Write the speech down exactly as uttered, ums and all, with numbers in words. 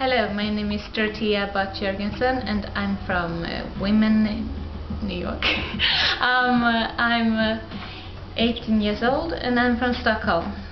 Hello, my name is Dorathea W and I'm from uh, Women, New York. um, uh, I'm uh, eighteen years old and I'm from Stockholm.